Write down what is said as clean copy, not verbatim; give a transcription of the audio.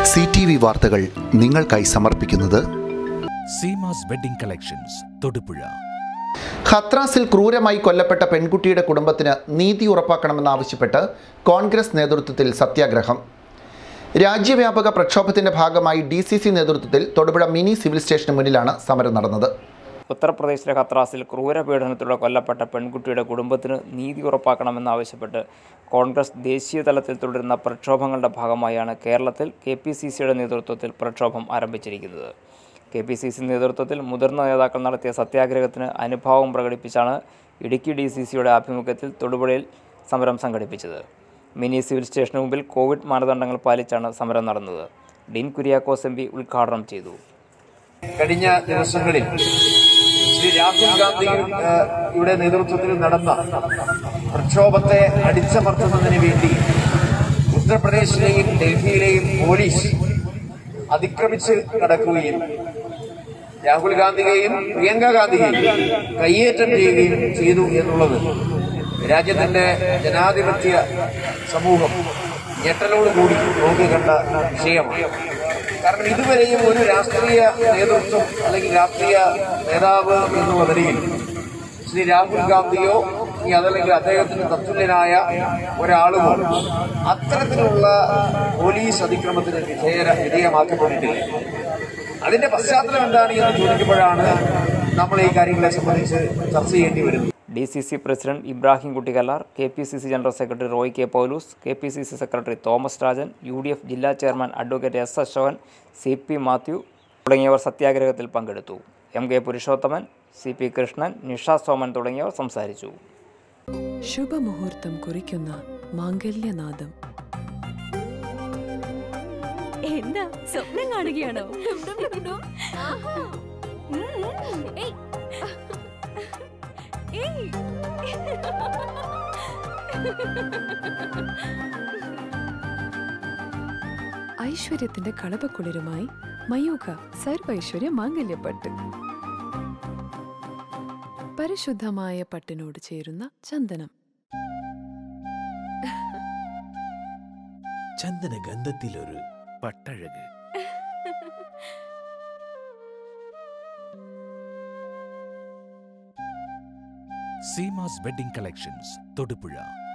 CTV വാർത്തകൾ നിങ്ങൾക്കായി സമർപ്പിക്കുന്നത് സീമാസ് വെഡിംഗ് കളക്ഷൻസ് തൊടുപുഴ. ഖത്രാസിൽ ക്രൂരമായി കൊല്ലപ്പെട്ട പെൺകുട്ടിയുടെ കുടുംബത്തിന് നീതി ഉറപ്പാക്കണമെന്നാവശ്യപ്പെട്ട് കോൺഗ്രസ് നേതൃത്വത്തിൽ സത്യാഗ്രഹം. രാജ്യവ്യാപക പ്രക്ഷോഭത്തിന്റെ ഭാഗമായി DCC നേതൃത്വത്തിൽ തൊടുപുഴ മിനി സിവിൽ സ്റ്റേഷന് മുന്നിലാണ് സമരം നടന്നത്. ഉത്തർപ്രദേശിലെ ഖത്രാസിൽ ക്രൂരപീഡനത്തിലൂടെ കൊല്ലപ്പെട്ട പെൺകുട്ടിയുടെ കുടുംബത്തിന് നീതി ഉറപ്പാക്കണമെന്നാവശ്യപ്പെട്ട് കോൺഗ്രസ് ദേശീയ തലത്തിൽ തുടരുന്ന പ്രക്ഷോഭങ്ങളുടെ ഭാഗമായാണ് കേരളത്തിൽ KPCCയുടെ നേതൃത്വത്തിൽ പ്രക്ഷോഭം ആരംഭിച്ചിരിക്കുന്നത്. KPCC നേതൃത്വത്തിൽ മുതിർന്ന നേതാക്കൾ നടത്തിയ സത്യാഗ്രഹത്തിന് അനുഭാവം പ്രകടിപ്പിച്ചാണ് ഇടുക്കി DCCയുടെ ആഭിമുഖ്യത്തിൽ തൊടുപുഴയിൽ സമരം സംഘടിപ്പിച്ചത്. മിനി സിവിൽ സ്റ്റേഷന് മുമ്പിൽ കോവിഡ് മാനദണ്ഡങ്ങൾ പാലിച്ചാണ് സമരം നടന്നത്. ഡീൻ കുര്യാക്കോസ് MP ഉദ്ഘാടനം ചെയ്തു. കഴിഞ്ഞ ദിവസങ്ങളിൽ ശ്രീ രാഹുൽ ഗാന്ധിയുടെ നേതൃത്വത്തിൽ നടന്ന പ്രക്ഷോഭത്തെ അടിച്ചമർത്തുന്നതിന് വേണ്ടി ഉത്തർപ്രദേശിലെയും ഡൽഹിയിലെയും പോലീസ് അതിക്രമിച്ച് കടക്കുകയും രാഹുൽ ഗാന്ധിയെയും പ്രിയങ്ക ഗാന്ധിയെയും കയ്യേറ്റം ചെയ്യുകയും ചെയ്തു എന്നുള്ളത് രാജ്യത്തിന്റെ ജനാധിപത്യ സമൂഹം ഞെട്ടലോടുകൂടി നോക്കിക്കണ്ട വിഷയമാണ്. കാരണം ഇതുവരെയും ഒരു രാഷ്ട്രീയ നേതൃത്വം അല്ലെങ്കിൽ രാഷ്ട്രീയ നേതാവ് എന്നുള്ള നിലയിൽ ശ്രീ രാഹുൽ ഗാന്ധിയോ അതല്ലെങ്കിൽ അദ്ദേഹത്തിന് തത്തുല്യനായ ഒരാളുമോ അത്തരത്തിലുള്ള പോലീസ് അതിക്രമത്തിന് വിധേയമാക്കപ്പെട്ടിട്ടില്ല. അതിന്റെ പശ്ചാത്തലം എന്താണ് എന്ന് ചോദിക്കുമ്പോഴാണ് നമ്മൾ ഈ കാര്യങ്ങളെ സംബന്ധിച്ച് ചർച്ച ചെയ്യേണ്ടി വരുന്നത്. DCC president Ibrahim Kuttikallar, KPCC general secretary Roy K. Paulose, KPCC secretary Thomas Rajan, UDF ജില്ലാ chairman advocate S. Ashokan, CP Mathew തുടങ്ങിയവർ സത്യാഗ്രഹത്തിൽ പങ്കെടുത്തു. MK പുരുഷോത്തമൻ, CP കൃഷ്ണൻ, നിഷ സോമൻ തുടങ്ങിയവർ സംസാരിച്ചു. ശുഭമുഹൂർത്തം കുറിക്കുന്ന മാംഗല്യനാദം. എന്താ സ്വപ്നം കാണുകയാണോ? ഐശ്വര്യത്തിന്റെ കളപക്കുളിരുമായി മയൂഖ സർവൈശ്വര്യ മാംഗല്യപ്പട്ട്. പരിശുദ്ധമായ പട്ടിനോട് ചേരുന്ന ചന്ദനം. ചന്ദനഗന്ധത്തിലൊരു പട്ടഴക്. Seemas wedding collections Thodupuzha.